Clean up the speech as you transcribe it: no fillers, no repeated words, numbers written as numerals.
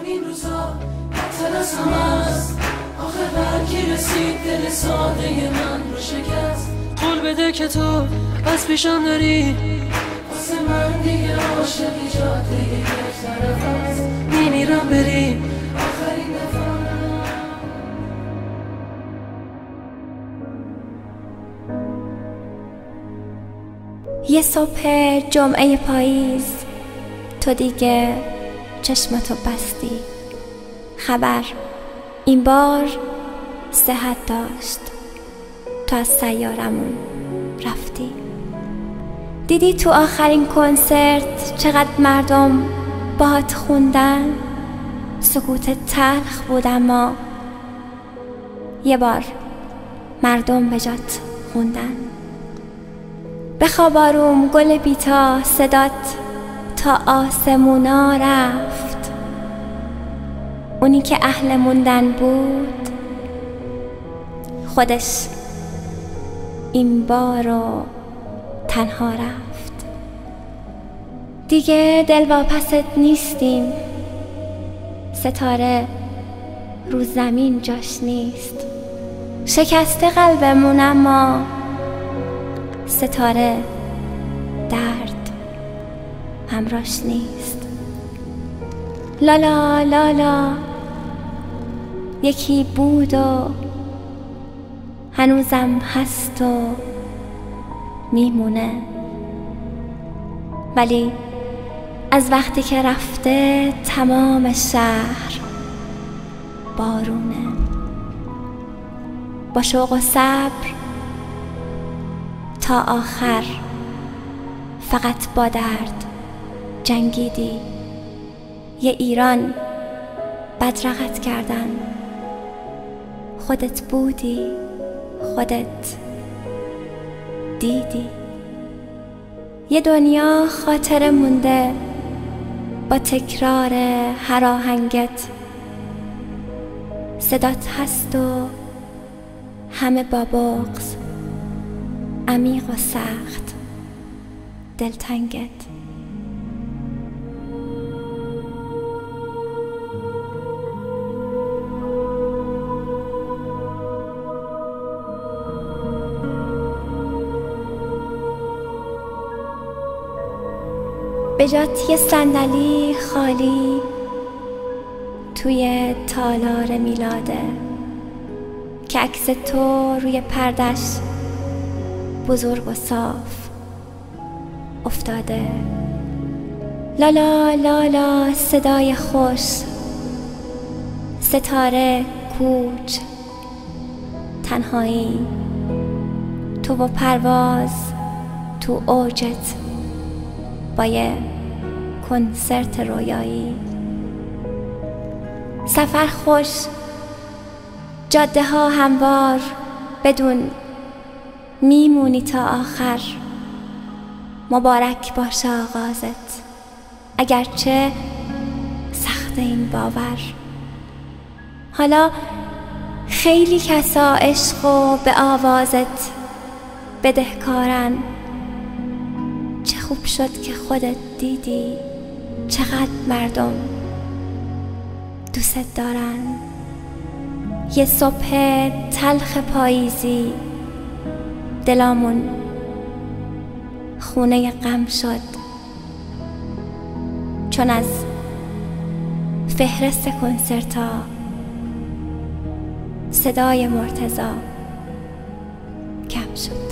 این روزا بدتر از همه است. آخه برکی رسید دل ساده من رو شکست. قول بده که تو از پیشم داری، واسه من دیگه عاشقی جاده یک طرف است. میمیرم بریم آخرین دفعه. یه صبح جمعه پاییز تو دیگه چشمتو بستی. خبر این بار صحت داشت، تو از سیارمون رفتی. دیدی تو آخرین کنسرت چقدر مردم باهات خوندن. سکوت تلخ بود اما یه بار مردم به جات خوندن. بخواب آروم گل بیتا، صدات تا آسمونا رفت. اونی که اهل موندن بود خودش این بارو تنها رفت. دیگه دلواپست نیستیم، ستاره رو زمین جاش نیست. شکسته قلبمون اما ستاره درد همراش نیست. لالا لالا یکی بود و هنوزم هست و میمونه، ولی از وقتی که رفته تمام شهر بارونه. با شوق و صبر تا آخر فقط با درد جنگیدی. یه ایران بدرقت کردن، خودت بودی، خودت دیدی. یه دنیا خاطره مونده با تکرار هر آهنگت. صدات هست و همه با بغض، عمیق و سخت دلتنگت. به جات یه صندلی خالی توی تالار میلاده که عکس تو روی پردش بزرگ و صاف افتاده. لالا لالا صدای خوش، ستاره کوچ، تنهایی، تو و پرواز تو اوجت با یه کنسرت رویایی. سفر خوش، جاده ها هموار، بدون میمونی تا آخر. مبارک باشه آغازت، اگرچه سخت این باور. حالا خیلی کسا عشق و به آوازت بدهکارن. چه خوب شد که خودت دیدی چقدر مردم دوست دارن. یه صبح تلخ پاییزی دلامون خونه غم شد، چون از فهرست کنسرتا صدای مرتضی کم شد.